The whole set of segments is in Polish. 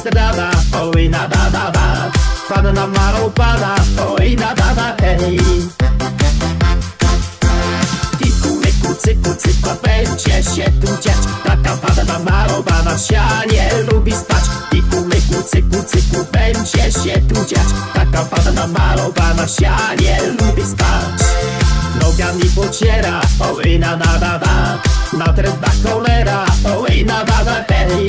jest rada, oj na da da da. Panna malowana, oj na da da hej. Tiku myku cyku cyku, będzie się tu dziać. Taka panna malowana wsia nie lubi spać. Tiku myku cyku cyku, będzie się tu dziać. Taka panna malowana wsia nie lubi spać. Nogami pociera, oj na da da da. Na trębach cholera, oj na da da hej.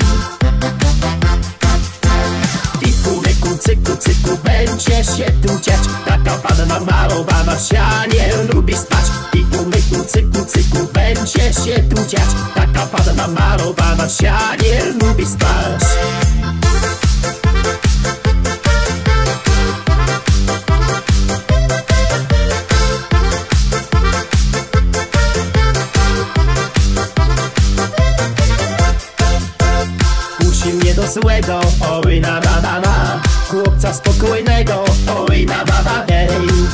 Tiku myku cyku cyku, będzie się tu dziać. Taka panna malowana wsia nie lubi spać. Tiku myku cyku cyku, będzie się tu dziać. Taka panna malowana wsia nie lubi spać. Kusi mnie do złego, oj na da da da. Chłopca spokojnego, oj na da da hej.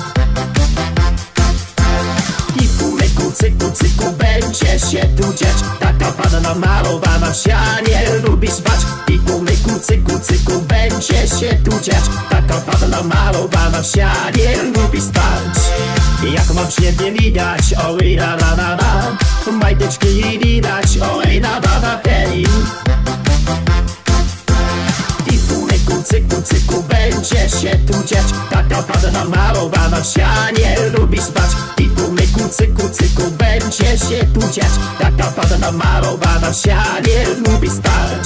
Tiku myku cyku cyku, będzie się tu dziać. Taka panna malowana wsia nie lubi spać. Tiku myku cyku cyku, będzie się tu dziać. Taka panna malowana wsia nie lubi spać. Jak mam świetnie widać, oj na da da da. Majteczki widać, oj na da da hej. Tiku myku cyku cyku, będzie się tu dziać. Taka panna malowana wsia nie lubi spać. Tiku myku cyku cyku, będzie się tu dziać. Taka panna malowana wsia nie lubi spać.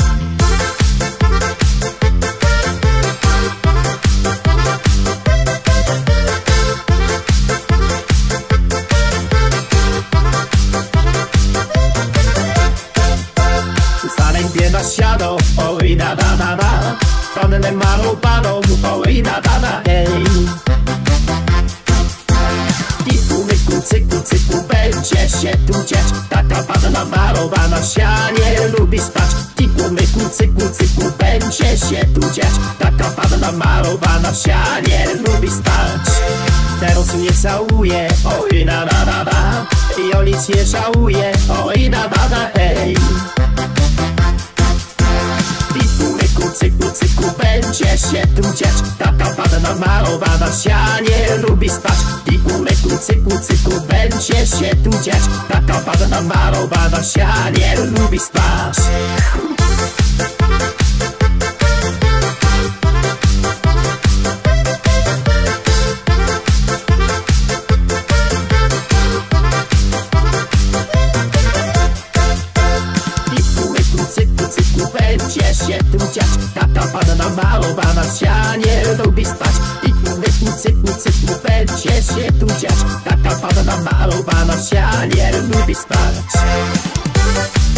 Zalęknie na siano, oj na da da da. Pannę malowaną, oj na da da hej. Tiku myku cyku cyku, będzie się tu dziać. Taka panna malowana wsia nie lubi spać. Tiku myku cyku cyku, będzie się tu dziać. Taka panna malowana wsia nie lubi spać. Teraz mnie całuje, oj na da da da. I o nic nie żałuje, oj na da da hej. Tiku myku cyku cyku, będzie się tu dziać. Taka panna malowana wsia nie lubi spać. Tiku myku cyku cyku, będzie się tu dziać. Taka panna malowana wsia nie lubi spać. Będzie się tu dziać. Taka panna malowana wsia nie lubi spać. Tiku myku cyku cyku, będzie się tu dziać. Taka panna malowana wsia nie lubi spać.